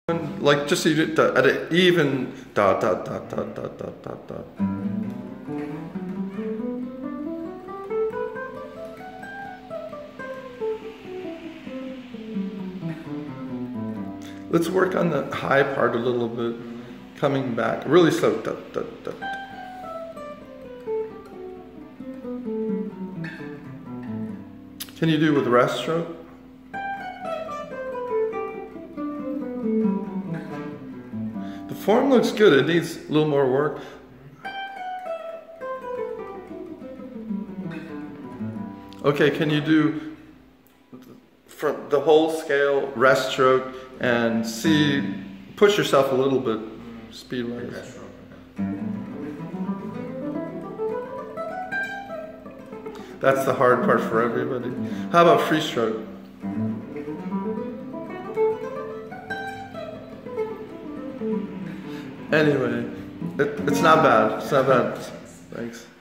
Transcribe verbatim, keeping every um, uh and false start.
Like just so you do da, at an even da da da da da da da da. Let's work on the high part a little bit, coming back really slow. Da, da, da, da. Can you do with rest stroke? The form looks good, it needs a little more work. Okay, can you do from the whole scale, rest stroke, and see, push yourself a little bit, speed-wise. That's the hard part for everybody. How about free stroke? Anyway, it, it's not bad. It's not bad. Thanks.